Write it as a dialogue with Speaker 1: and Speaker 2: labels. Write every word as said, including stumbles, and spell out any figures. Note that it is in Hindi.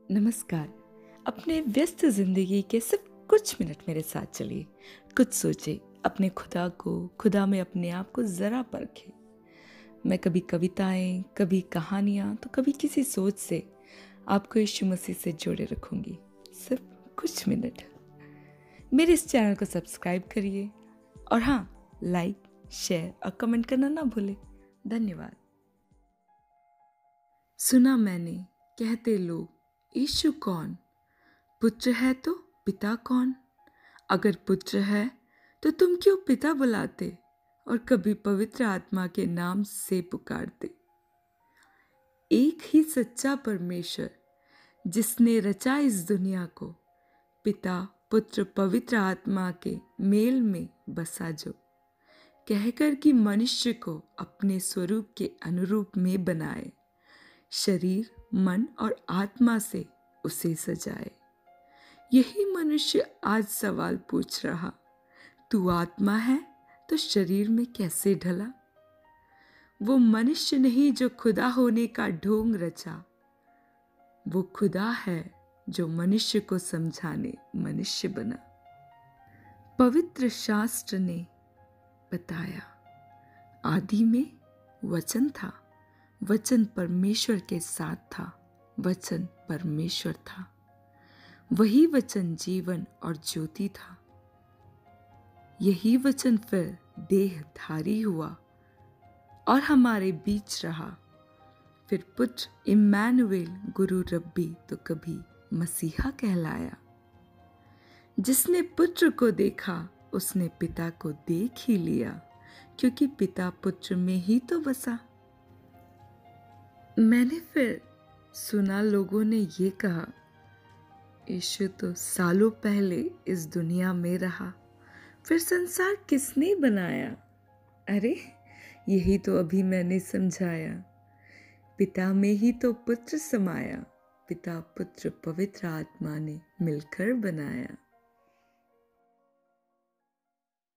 Speaker 1: नमस्कार। अपने व्यस्त जिंदगी के सिर्फ कुछ मिनट मेरे साथ चलिए, कुछ सोचे, अपने खुदा को, खुदा में अपने आप को जरा परखे। मैं कभी कविताएं, कभी कहानियां, तो कभी किसी सोच से आपको यीशु मसीह से जोड़े रखूंगी। सिर्फ कुछ मिनट। मेरे इस चैनल को सब्सक्राइब करिए और हाँ, लाइक, शेयर और कमेंट करना ना भूले। धन्यवाद। सुना मैंने कहते लोग, यीशु कौन? पुत्र है तो पिता कौन? अगर पुत्र है तो तुम क्यों पिता बुलाते और कभी पवित्र आत्मा के नाम से पुकारते? एक ही सच्चा परमेश्वर जिसने रचा इस दुनिया को, पिता पुत्र पवित्र आत्मा के मेल में बसा जो, कहकर कि मनुष्य को अपने स्वरूप के अनुरूप में बनाए, शरीर मन और आत्मा से उसे सजाए। यही मनुष्य आज सवाल पूछ रहा, तू आत्मा है तो शरीर में कैसे ढला? वो मनुष्य नहीं जो खुदा होने का ढोंग रचा, वो खुदा है जो मनुष्य को समझाने मनुष्य बना। पवित्र शास्त्र ने बताया, आदि में वचन था, वचन परमेश्वर के साथ था, वचन परमेश्वर था, वही वचन जीवन और ज्योति था। यही वचन फिर देहधारी हुआ और हमारे बीच रहा। फिर पुत्र इम्मानुएल, गुरु रब्बी तो कभी मसीहा कहलाया। जिसने पुत्र को देखा उसने पिता को देख ही लिया, क्योंकि पिता पुत्र में ही तो बसा। मैंने फिर सुना लोगों ने ये कहा, यीशु तो सालों पहले इस दुनिया में रहा, फिर संसार किसने बनाया? अरे यही तो अभी मैंने समझाया, पिता में ही तो पुत्र समाया, पिता पुत्र पवित्र आत्मा ने मिलकर बनाया।